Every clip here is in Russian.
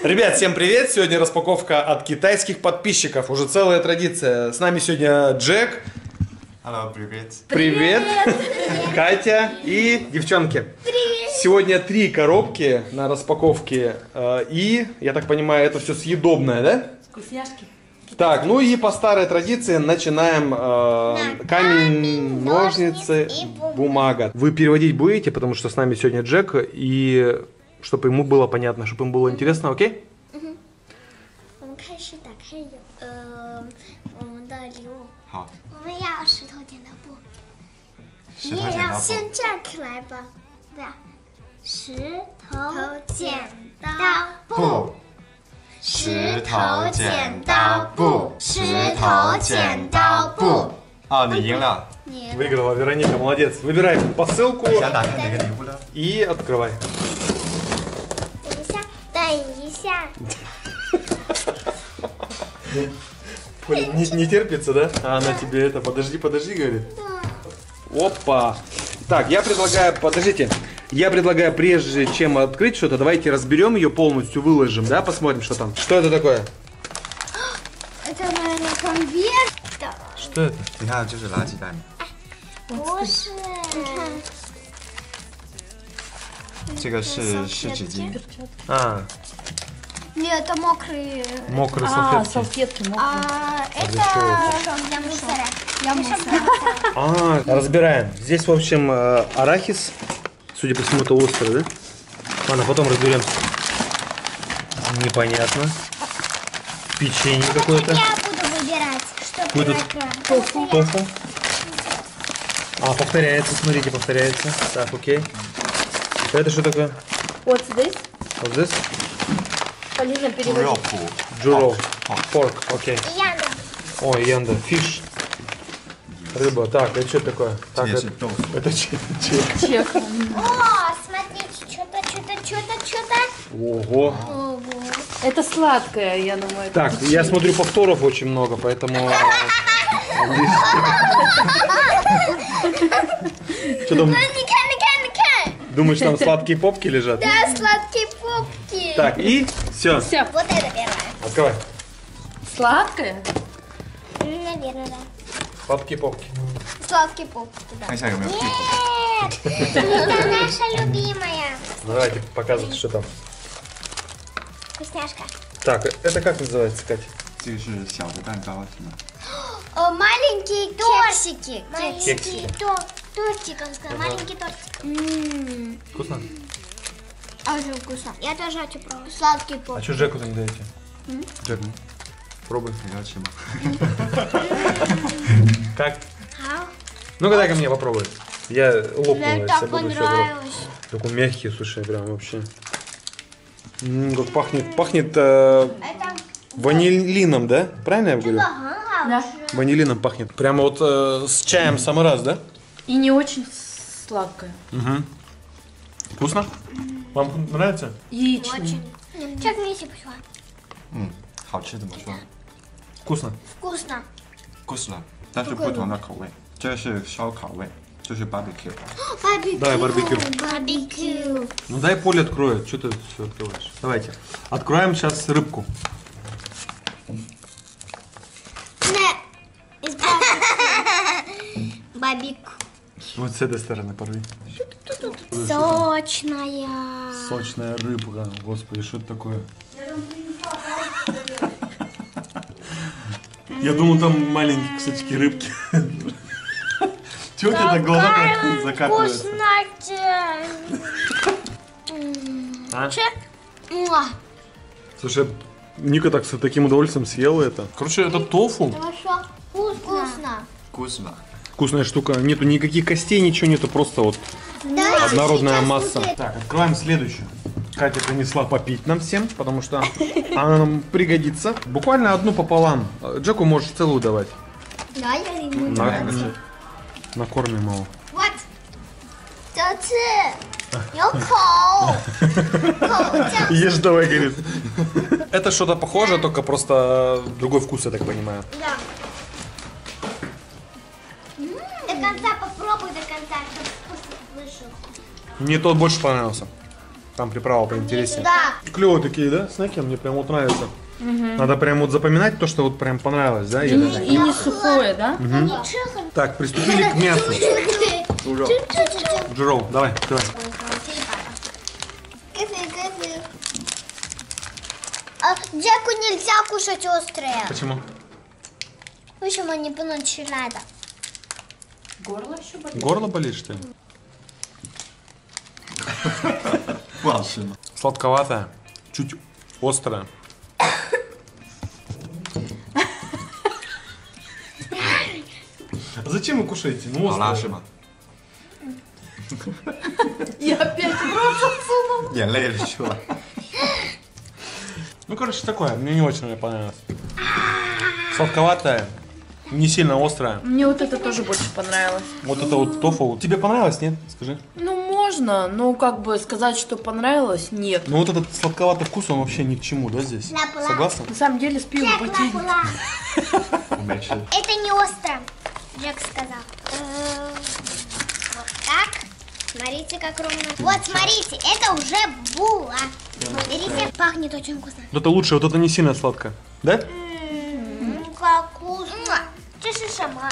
Ребят, всем привет! Сегодня распаковка от китайских подписчиков. Уже целая традиция. С нами сегодня Джек. Hello, привет. Привет. Катя и девчонки. Привет. Сегодня 3 коробки на распаковке. И, я так понимаю, это все съедобное, да? Вкусняшки. Так, ну и по старой традиции начинаем камень, ножницы, бумага. Вы переводить будете, потому что с нами сегодня Джек, и чтобы ему было понятно, чтобы ему было интересно, окей? 我们开始打开我们的礼物。 好， 我们要石头剪刀布。 石头剪刀布。 先站起来吧。对啊，石头剪刀不，石头剪刀布，石头剪刀布。啊，你赢了。 Выиграла Вероника, молодец. Выбирай посылку 想打开哪个礼物呢？ и открывай. 等一下。 Не терпится, да? А она тебе это, подожди, говорит. Опа. Так, я предлагаю, подождите. Я предлагаю, прежде чем открыть что-то, давайте разберем ее полностью, выложим, да? Посмотрим, что там. Что это такое? Это, наверное, конверт. Что это? 你看，就是垃圾袋。 不是。你看。 这个是纸巾。 А, Нет, это мокрые. мокрые А, салфетки. салфетки мокрые. Это для мусора. Для мусора. А, разбираем. Здесь, в общем, арахис. Судя по всему, это острый, да? Ладно, потом разберемся. Непонятно. Печенье какое-то. Я буду выбирать, что Будет первое. тофу. А, повторяется, смотрите, повторяется. Так, окей. Это что такое? Вот здесь. Вот здесь? Полина 猪 переводит. 肉脯。 Джуро. Порк, окей. Яндекс. Ой, янда, фиш. Рыба. Так, это что такое? Так, 这也是 это, 豆腐。 это чек. Чек. О, смотрите, что-то. Ого. Ого. Это сладкое, я думаю. это Так, я печенье. смотрю, повторов очень много, поэтому... Что там? Никан. Думаешь, там сладкие попки лежат? Да, сладкие попки. Так, и все. Все. Вот это первое. Открывай. Сладкое? Наверное, да. Сладкие попки. Сладкие попки, да. 看一下有没有屁股。 Нет, это наша любимая. Давайте показывайте, что там. Вкусняшка. Так, это как называется, Катя? 这个是小的蛋糕，是吗？ Маленькие тортики. Кексики. Тортик, он сказал. Маленький тортик. Вкусно? Очень вкусно. Я тоже хочу пробовать. Сладкий А поп. что Джеку-то не даете? Джек, пробуй. 你要吃吗？ Как? Ну-ка дай ко мне попробуй. Я лопну, Мне если так буду всё понравилось. Такой мягкий, слушай, прям вообще. Как пахнет. Пахнет Это ванилином, да? Правильно я говорю? Да. Ванилином пахнет. Прямо вот с чаем самый раз, да? И не очень сладкое. Угу. Вкусно? Вам нравится? Яичный. Как вместе пошла. 嗯，好吃怎么说？ Вкусно. Вкусно. вкусно，但是不同的口味。这个是烧烤味，就是 barbecue。 Барбекю. Давай, барбекю. Барбекю. Ну дай Поле откроет. Что ты все открываешь? Давайте. Откроем сейчас рыбку. Из барбекю. Барбекю. Вот с этой стороны порви. Сочная. Сочная рыбка. Господи, что это такое? Я думал, там маленькие кусочки рыбки. Чего у тебя так глаза как закатываются? Вкусная. А? Муа. Слушай, Ника так с таким удовольствием съела это. Короче, это тофу. Хорошо. Вкусно. ，вкусно。 Вкусная штука. Нету никаких костей, ничего нету. Просто вот Да, однородная сейчас масса. будет. Так, открываем следующую. Катя принесла попить нам всем, потому что она нам пригодится. Буквально одну пополам. Джеку можешь целую давать. Да, я не буду. Накормим его. Вот. 这次有口，口酱。 Ешь давай, говорит. Это что-то похожее, только просто другой вкус, я так понимаю. Да. До конца попробуй, до конца, чтобы вкус вышел. Мне тот больше понравился. Там приправа поинтереснее. Да. Клевые такие, да, снеки? Мне прям вот нравятся. Надо прям вот запоминать то, что вот прям понравилось, да? И Еда? не сухое, да? Так, приступили к мясу. Джероу, давай, открывай. Джеку нельзя кушать острое. Почему? Почему не начинает? Горло еще болит. Горло болит, что ли? 不好吃吗？ Сладковатая, чуть острая. Зачем вы кушаете? Ну, 好辣是吗？ И опять в рот засунул. 眼泪流出来。 Ну, короче, такое. Мне не очень мне понравилось. Сладковатая, не сильно острая. Мне вот это тоже больше понравилось. Вот это вот тофу. Тебе понравилось, нет? Скажи. Ну, можно, но как бы сказать, что понравилось, нет. Ну, вот этот сладковатый вкус, он вообще ни к чему, да, здесь? Ла-ла. Согласен? На самом деле с пивом потянет. 我没吃。 Это не остро, Джек сказал. Вот так. Смотрите, как ровно. Вот, смотрите, это уже була. Смотрите, пахнет очень вкусно. Вот это лучше, вот это не сильно сладко. Да? Как вкусно. Это是什么？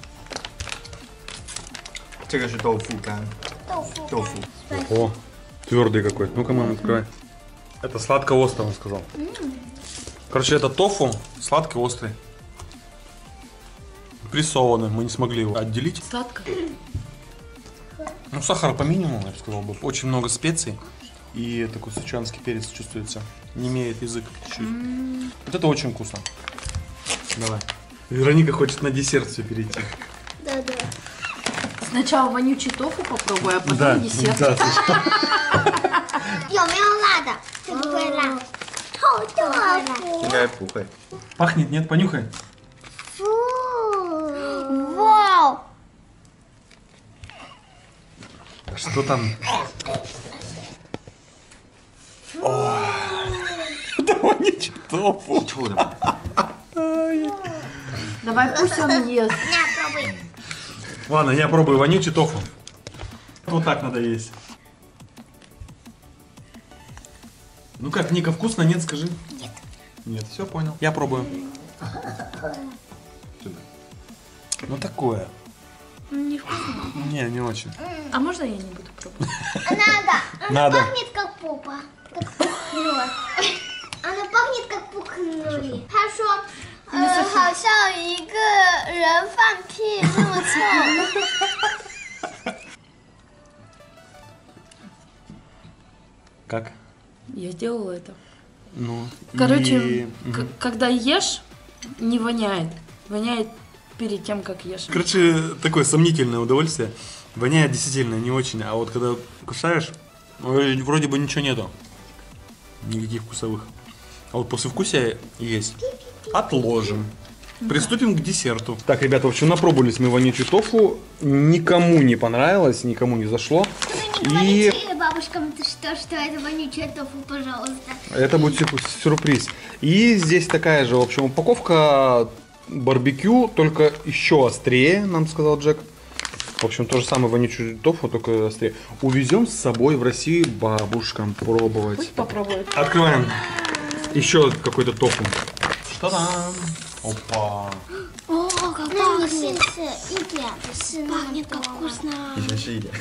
这个是豆腐干， 豆腐。 豆腐。 О, твердый какой. Ну-ка, мама, открывай. Это сладко-острый, он сказал. Короче, это тофу сладко-острый. Прессованный, мы не смогли его отделить. Сладко. Ну, сахара по минимуму, я бы сказал бы. Очень много специй. И такой сычуанский перец чувствуется. Не имеет язык чуть-чуть. Вот это очень вкусно. Давай. Вероника хочет на десерт все перейти. Да-да. Сначала вонючий тофу попробуй, а потом десерт. да, слушай. 有没有辣的？会不会辣？臭豆腐。 应该不会。 Пахнет, нет? Понюхай. Фу. Вау. Что там? Это не тофу. 臭的吗？ Давай пусть он ест. На, пробуй. Ладно, я пробую вонючий тофу. Вот так надо есть. Ну как, Ника, вкусно? Нет, скажи. Нет. Нет, все понял. Я пробую. Ну такое. Не вкусно. Не очень. А можно я не буду пробовать? Надо. Она Надо. пахнет как попа. Как пухнула. Она пахнет как пухнули.他说好像一个人放屁这么臭。 Как? Я сделала это. Ну. Короче, когда ешь, не воняет. Воняет перед тем, как ешь. Короче, такое сомнительное удовольствие. Воняет действительно не очень. А вот когда кусаешь, вроде бы ничего нету. Никаких вкусовых. А вот послевкусие есть. Отложим. Приступим к десерту. Так, ребята, в общем, напробовались мы вонючий тофу. Никому не понравилось, никому не зашло. И бабушкам, ты что это вонючее тофу, пожалуйста. это будет сюрприз. И здесь такая же, в общем, упаковка барбекю, только еще острее, нам сказал Джек. В общем, то же самое вонючий тофу, только острее. Увезем с собой в Россию бабушкам пробовать. Пусть попробует. Открываем еще какой-то тофу. Что там? Опа. О, как пахнет. Пахнет как вкусно. 你先试一点。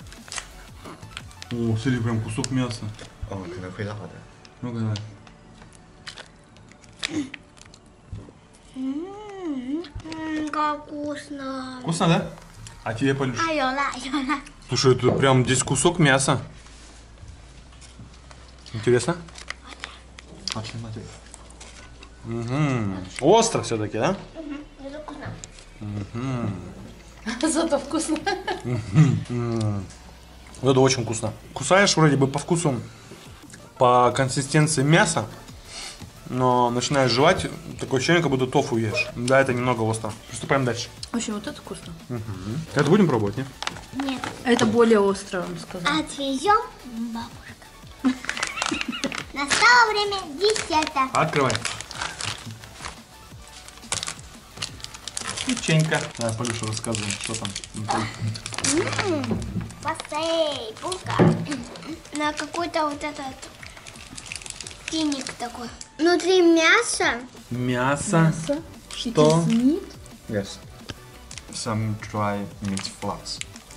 О, смотри, прям кусок мяса. 哦，可能会辣的。 Ну-ка, давай. Как вкусно. Вкусно, да? А тебе, Полюш? 啊，有辣有辣。 Слушай, это прям здесь кусок мяса. Интересно? 好吃吗？这个？ Остро все-таки, да? Это вкусно. Зато вкусно. Вот это очень вкусно. Кусаешь вроде бы по вкусу, по консистенции мяса, но начинаешь жевать, такое ощущение, как будто тофу ешь. Да, это немного остро. Приступаем дальше. В общем, вот это вкусно. Это будем пробовать, не? Нет. Это более острое, он сказал. Отвезем бабушка. Настало время десерта. Открывай. Печенька. Давай, Полюша, рассказывай, что там. Пасей, булка. На какой-то вот этот тиник такой. Внутри мясо. Мясо. Что? Yes. Some dry meat flakes.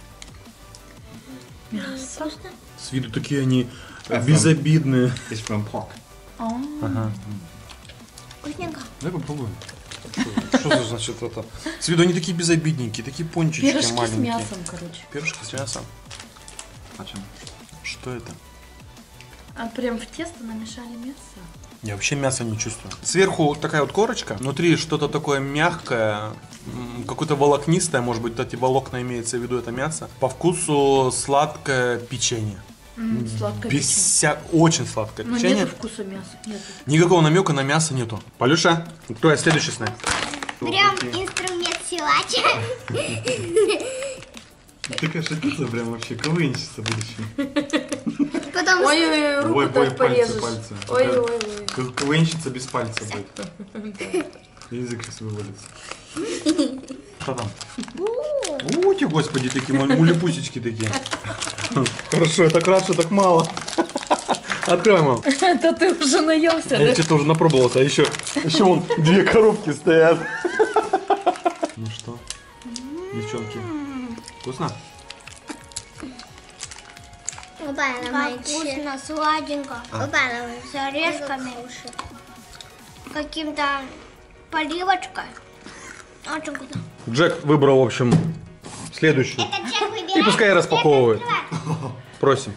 Мясо. С виду такие они безобидные. It's from pork. Ага. Вкусненько. Давай попробуем. Что за значит это? С виду они такие безобидненькие, такие пончички Пирожки с маленькие. мясом, короче. Пирожки с мясом. Почему? Что это? А прям в тесто намешали мясо. Я вообще мяса не чувствую. Сверху такая вот корочка, внутри что-то такое мягкое, какое-то волокнистое, может быть, эти волокна имеется в виду, это мясо. По вкусу сладкое печенье. Сладкое Без печенье. Очень сладкое Но печенье. нету вкуса мяса. Нету. Никакого намека на мясо нету. Полюша, твоя следующая снэк. Прям инструмент силача. Ты, конечно, пицца прям вообще КВНщица будущая. Потом Ой-ой-ой, руку так порежешь. пальцы. Ой-ой-ой. КВНщица без пальца будет. Язык сейчас вывалится. Что там? Ути, господи, такие мулепусечки такие. Хорошо, я так рад, что так мало. Открывай, мам. Это ты уже наелся, Я да? что-то уже напробовался, а еще вон 2 коробки стоят. Ну что, девчонки, вкусно? вкусно, сладенько. С орешками. Каким-то поливочкой. Очень вкусно. Джек выбрал, в общем, следующую. Это Джек выбирает. И пускай распаковывает. Просим.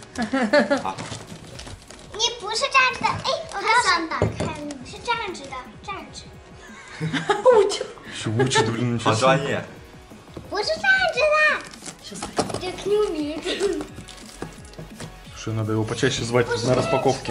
你不是这样子的，哎，我想打开，是这样子的，这样子， Все учит, блин, 好专业。 不是这样子的。这 Q 名。 Слушай, надо его почаще звать на распаковке.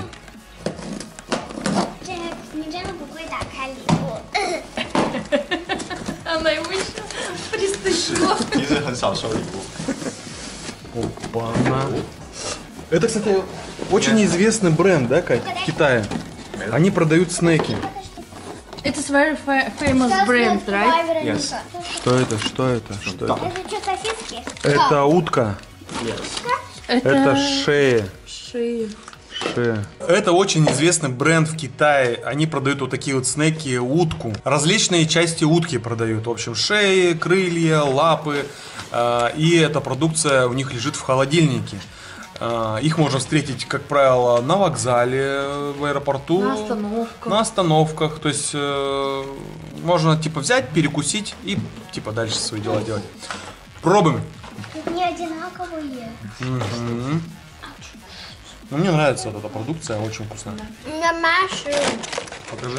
Джек, 你真的不会打开礼物。 Она его еще пристыжила. 其实很少收礼物。 Опа-на. Это, кстати, очень известный бренд, да, Кать, в Китае. Они продают снеки. It's very famous brand, right? Yes. Что это? Что это? Что это? Это что, сосиски? Это утка. Это шея. Шея. Шея. Это очень известный бренд в Китае. Они продают вот такие вот снеки, утку. Различные части утки продают. В общем, шеи, крылья, лапы. И эта продукция у них лежит в холодильнике. Их можно встретить, как правило, на вокзале, в аэропорту. На остановках. На остановках. То есть можно типа взять, перекусить и типа дальше свои дела делать. Пробуем. Не одинаковые. Ну, мне нравится вот эта продукция, очень вкусная. На Маши. Покажи.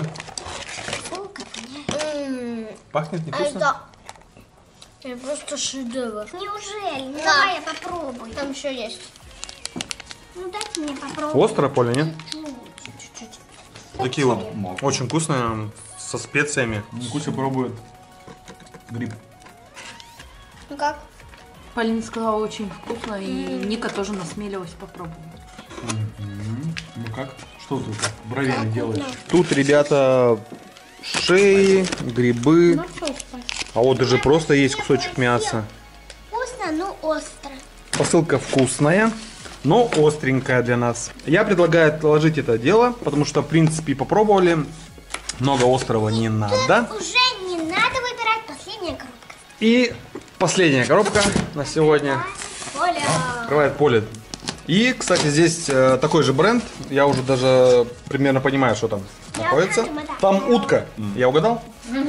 Пахнет невкусно? Это просто шедевр. Неужели? Ну, давай я попробую. Там еще есть. Ну дайте мне попробовать. Остро, Поля, нет? Чуть-чуть. Такие вот очень вкусные, со специями. Куча пробует гриб. Ну как? Полина сказала, очень вкусно, и Ника тоже насмелилась попробовать. Ну как? Что тут бровями делаешь? Тут, ребята, шеи, грибы. А вот даже просто есть кусочек мяса. Вкусно, но остро. Посылка вкусная, но остренькая для нас. Я предлагаю отложить это дело, потому что, в принципе, попробовали. Много острого не надо. Уже не надо выбирать последняя коробка. И последняя коробка на сегодня. Оля. Открывает Поля. И, кстати, здесь такой же бренд. Я уже даже примерно понимаю, что там находится. Там утка. Я угадал?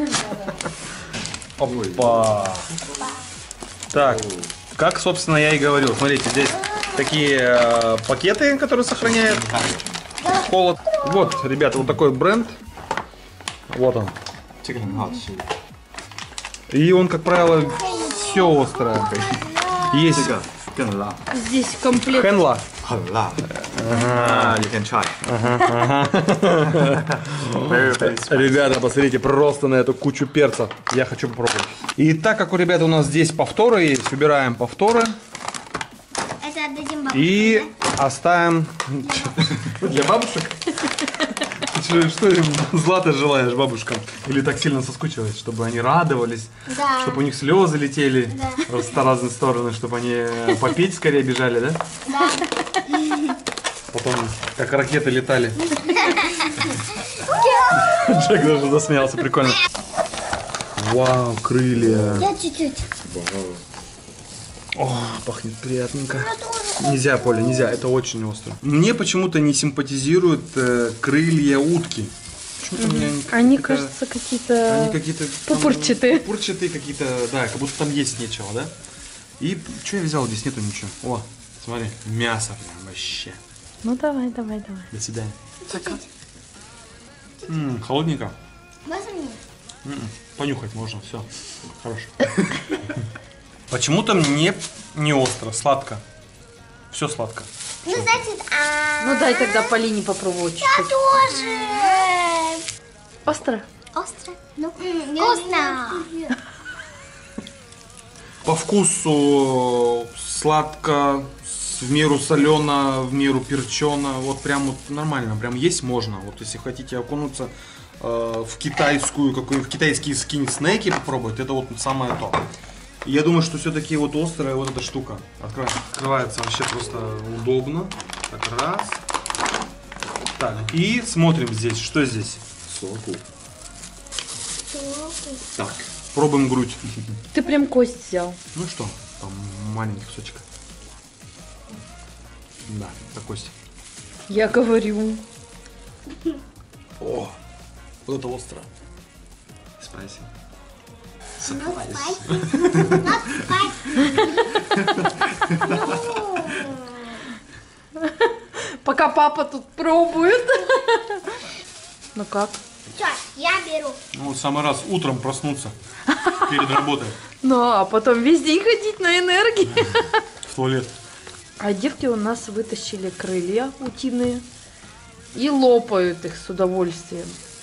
Опа. Так, как, собственно, я и говорил. Смотрите, здесь такие пакеты, которые сохраняют холод. Вот, ребята, вот такой бренд. Вот он. 这个很好吃。 И он, как правило, все острое. Есть 这个更辣， Здесь комплект. хенла. 很辣。You can try. Very very spicy. Ребята, посмотрите просто на эту кучу перца. Я хочу попробовать. И так как у ребят у нас здесь повторы есть, выбираем повторы. Это это отдадим бабушке. И оставим для бабушек. Что им злато желаешь бабушкам? Или так сильно соскучилась, чтобы они радовались, Да. чтобы у них слезы летели Да. в разные стороны, чтобы они попить скорее бежали, да? Да. Потом как ракеты летали. Джек даже засмеялся, прикольно. Вау, крылья. Я чуть-чуть. О, пахнет приятненько. Нельзя, Поля, нельзя, это очень остро. Мне почему-то не симпатизируют крылья утки. Почему-то мне Они, какие-то- кажется, какие-то... Они какие-то... пупырчатые. Пупырчатые какие-то, да, как будто там есть нечего, да? И что я взял? Здесь нету ничего. О, смотри, мясо прям вообще. Ну давай. До свидания. Холодненько. Можно мне? Понюхать можно, все. Хорошо. Почему-то мне не остро, сладко. Все сладко. Ну, значит, Ну дай тогда Полине попробовать Я чуть-чуть. тоже. Остро? Остро. Ну, вкусно. По вкусу сладко, в меру солено, в меру перчено. Вот прям вот нормально, прям есть можно. Вот если хотите окунуться в китайскую, в китайские скин-снеки попробовать, это вот самое то. Я думаю, что все-таки вот острая вот эта штука открывается вообще просто удобно. Так, раз. Так, и смотрим здесь, что здесь. Соку. Так. Пробуем грудь. Ты прям кость взял. Ну что, там маленький кусочек. Да, это кость. Я говорю. О, вот это остро. Спайси. Пока папа тут пробует. Ну как? Все, я беру. Ну, вот самый раз утром проснуться перед работой Ну, а потом весь день ходить на энергии. в туалет. А девки у нас вытащили крылья утиные и лопают их с удовольствием.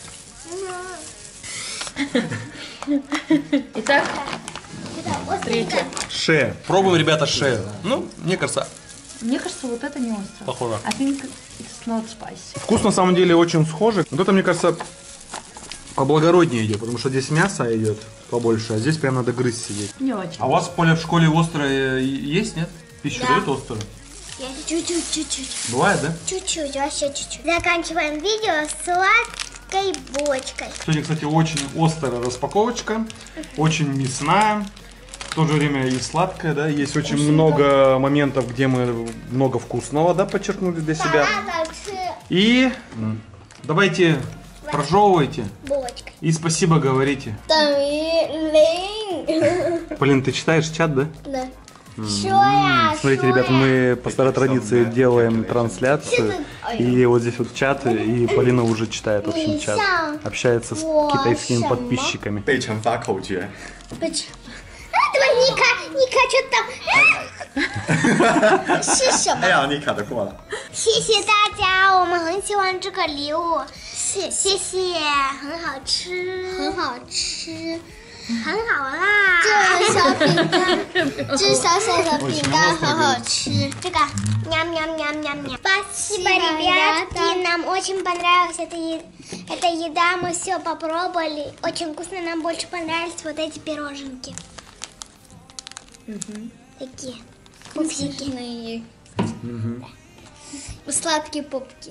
Итак, третье. Шея. Пробуем, ребята, шею. Ну, мне кажется, Мне кажется, вот это не остро. похоже. I think it's not spicy. Вкус на самом деле очень схожий. Вот это, мне кажется, поблагороднее идет, потому что здесь мясо идет побольше, а здесь прям надо грызть сидеть. Не очень. А у вас, Поля, в школе острое есть, нет? Пищу Да. дают острую? Я чуть-чуть. Бывает, да? Чуть-чуть, вообще чуть-чуть. Заканчиваем видео с сладкой бочкой. Сегодня, кстати, очень острая распаковочка, очень мясная, в то же время и сладкая, да, есть очень много моментов, где мы много вкусного, да, подчеркнули для себя. Салат с И давайте прожевывайте бочкой. и спасибо говорите. Полин, ты читаешь чат, да? Да. Смотрите, ребят, мы по старой традиции делаем трансляцию, и вот здесь вот чат, и Полина уже читает, в общем, чат, общается с китайскими подписчиками. 被惩罚口诀。 Этого Ника, что там?是什么？ 哎呀，你卡得过了。 谢谢大家，我们很喜欢这个礼物，谢谢，很好吃，很好吃，很好辣。这小饼干，这小小的饼干很好吃。这个ням-ням-ням-ням-ням。Спасибо, ребятки, нам очень понравилась эта еда, мы все попробовали, очень вкусно, нам больше понравились вот эти пироженки. Такие пупсики. Сладкие пупки.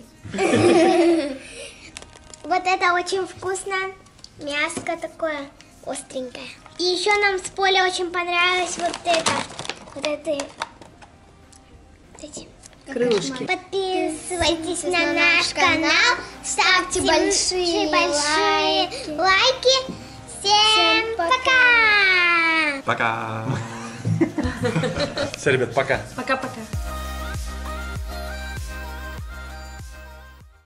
Вот это очень вкусно. Мяско такое остренькое. И еще нам с Полей очень понравилось вот это. Вот эти Крылышки. Подписывайтесь на наш канал. Ставьте большие лайки. Всем пока! Пока. Все, ребят, пока. Пока-пока.